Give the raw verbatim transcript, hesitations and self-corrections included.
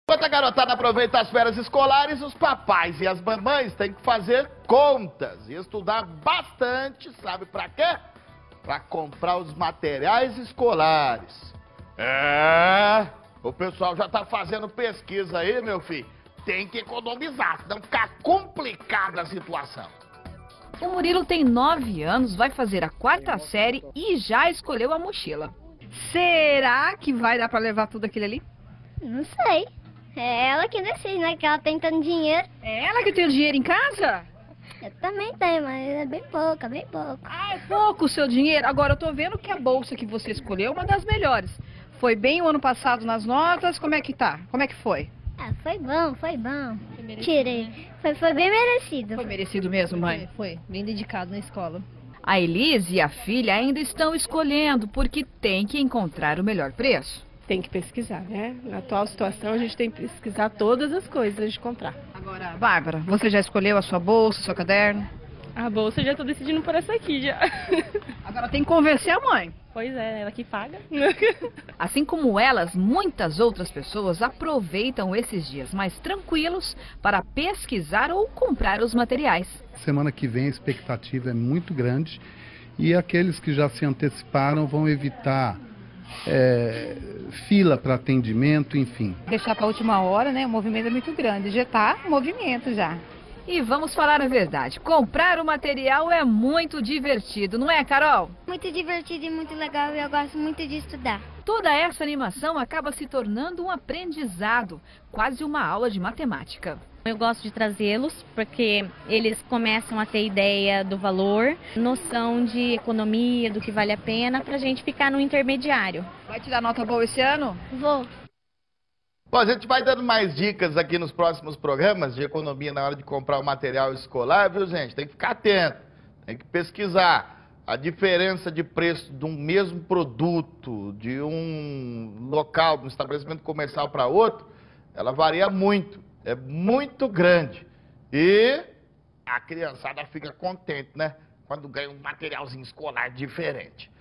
Enquanto a garotada aproveita as férias escolares, os papais e as mamães têm que fazer contas e estudar bastante, sabe pra quê? Pra comprar os materiais escolares. É, o pessoal já tá fazendo pesquisa aí, meu filho. Tem que economizar, senão fica complicada a situação. O Murilo tem nove anos, vai fazer a quarta série e já escolheu a mochila. Será que vai dar pra levar tudo aquilo ali? Não sei. É ela que decide, né? Que ela tem tanto dinheiro. É ela que tem o dinheiro em casa? Eu também tenho, mas é bem pouco, é bem pouco. Ah, é pouco o seu dinheiro. Agora, eu tô vendo que a bolsa que você escolheu é uma das melhores. Foi bem o ano passado nas notas, como é que tá? Como é que foi? Ah, foi bom, foi bom. Foi merecido, Tirei. né? Foi, foi bem merecido. Foi merecido mesmo, mãe? Foi, foi, bem dedicado na escola. A Elise e a filha ainda estão escolhendo, porque tem que encontrar o melhor preço. Tem que pesquisar, né? Na atual situação, a gente tem que pesquisar todas as coisas antes de comprar. Agora, Bárbara, você já escolheu a sua bolsa, seu caderno? A bolsa eu já tô decidindo por essa aqui já. Agora tem que convencer a mãe. Pois é, ela que paga. Assim como elas, muitas outras pessoas aproveitam esses dias mais tranquilos para pesquisar ou comprar os materiais. Semana que vem a expectativa é muito grande e aqueles que já se anteciparam vão evitar é, fila para atendimento, enfim. Deixar para a última hora, né? O movimento é muito grande. Já está movimento já. E vamos falar a verdade, comprar o material é muito divertido, não é, Carol? Muito divertido e muito legal e eu gosto muito de estudar. Toda essa animação acaba se tornando um aprendizado, quase uma aula de matemática. Eu gosto de trazê-los porque eles começam a ter ideia do valor, noção de economia, do que vale a pena, para a gente ficar no intermediário. Vai tirar nota boa esse ano? Vou. Bom, a gente vai dando mais dicas aqui nos próximos programas de economia na hora de comprar o material escolar, viu, gente? Tem que ficar atento, tem que pesquisar a diferença de preço de um mesmo produto, de um local, de um estabelecimento comercial para outro, ela varia muito, é muito grande. E a criançada fica contente, né? Quando ganha um materialzinho escolar diferente.